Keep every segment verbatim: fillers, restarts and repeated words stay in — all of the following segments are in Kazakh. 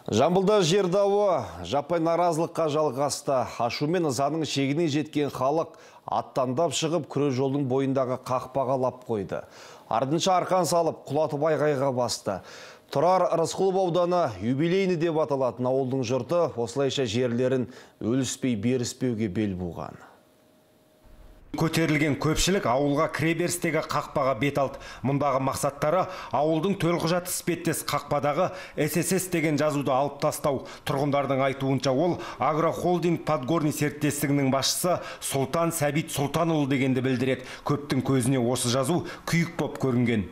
Жамбылда жер дауы жаппай наразылыққа жалғасты. Ашумен ызаның шегіне жеткен халық аттандап шығып күре жолдың бойындағы қақпаға лап қойды. Ардынша арқан салып, құлатып айғайға басты. Тұрар Рысқұлов ауданы юбилейні деп аталатын ауылдың жұрты осылайша жерлерін өліспей беріспеуге бел буған. Көтерілген көпшілік ауылға кіреберістегі қақпаға бет алды. Мұндағы мақсаттары ауылдың төлқұжаты іспеттес қақпадағы эс эс эс деген жазуды алып тастау. Тұрғындардың айтуынша ол Агрохолдинг Подгорный серіктестігінің басшысы Сұлтан Сәбит Сұлтанұлы дегенді білдіреді. Көптің көзіне осы жазу күйік боп көрінген.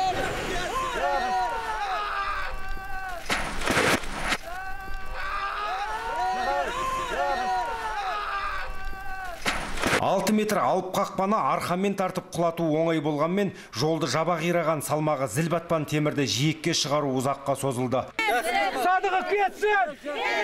алты метр алып қақпаны арқамен тартып құлату оңай болғанмен, жолды жаба қираған салмағы зіл батпан темірді жиекке шығару ұзаққа созылды. Садығы кетсін!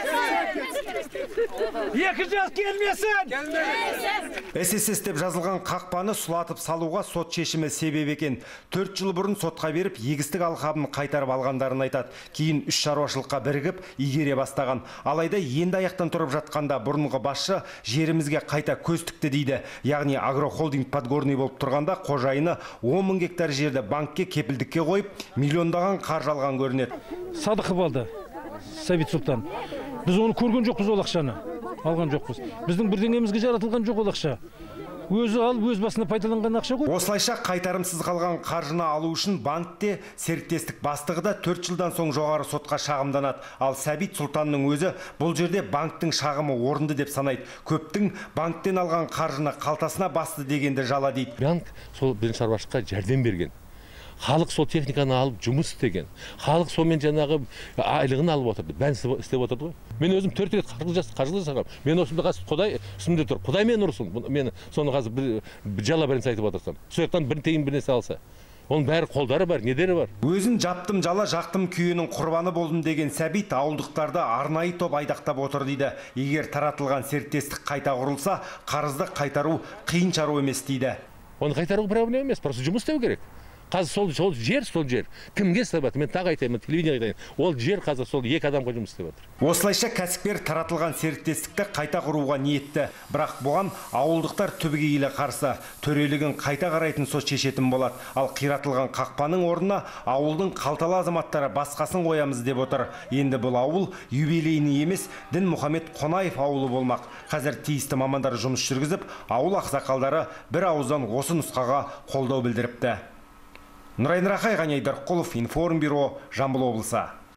Екі жас келмесін! эс эс эс деп жазылған қақпаны сұлатып салуға сот шешімі себеп екен. Төрт жыл бұрын сотқа беріп, егістік алқабын қайтарып алғандарын айтады. Кейін үш шаруашылыққа бірігіп, игере бастаған. Алайда енді аяқтан тұрып жатқанда бұрынғы басшы жерімізге қайта көз тікті дейді. Яғни Агрохолдинг Подгорный болып тұрғанда қожайыны он мың гектар жерді банкке кепілдікке қойып, миллиондаған қаржы алған көрінеді. Садықы балды, Сәбит Сұлтан. Біз оны көрген жоқпыз, ол ақшаны. Алған жоқпыз. Біздің бірдеңемізге жаратылған жоқ ол ақша. Өзі алып, өз басына пайдаланған ақша ғой. Осылайша қайтарымсыз қалған қаржыны алу үшін банкте серіктестік бастығы да төрт жылдан соң жоғары сотқа шағымданады. Ал Сәбит Сұлтанның өзі бұл жерде банктың шағымы орынды деп санайды. Көптің банктен алған қаржыны қалтасына басты дегенді жала дейді. Банк сол бірінші шаруашылыққа жәрдем берген. Халық сол техниканы алып жұмыс істеген. Халық сонымен жаңағы айлығын алып отырды. Бән істеп отырды ғой. Мен өзім төрт рет қаржылы жасағам. Мен осында қазір Құдай үстімде тұр. Құдай мен ұрсын. Мен соны қазір бір жала бірін айтып отырсам. Сояқтан бір тейін бірнесе алса. Оның бәрі қолдары бар, недері бар. Өзін жаптым жала жақтым күйінің құрбаны болдым деген Сәбит ауылдықтарды арнайы топ айдақтап отыр дейді. Егер таратылған серіктестік қайта құрылса, қарызды қайтару қиын шаруа емес дейді. Оны қайтару проблема емес, просто жұмыс істеу керек. Қазір сол, сол жер, сол жер. Кімге істеп жатыр? Мен тағы айтайын, телевидение айтайын. Ол жер қазір сол екі адамға жұмыс істеп жатыр. Осылайша кәсіпкер таратылған серіктестікті қайта құруға ниетті. Бірақ бұған ауылдықтар түбегейлі қарсы. Төрелігін қайта қарайтын сот шешетін болады. Ал қиратылған қақпаның орнына ауылдың қалталы азаматтары басқасын қоямыз деп отыр. Енді бұл ауыл юбилейні емес, Дінмұхамед Қонаев ауылы болмақ. Қазір тиісті мамандар жұмыс жүргізіп, ауыл ақсақалдары бір ауыздан осы нұсқаға қолдау білдіріпті. Нұрайын Рахай, Ғани Айдарқұлов, Информбюро, Жамбыл облысы.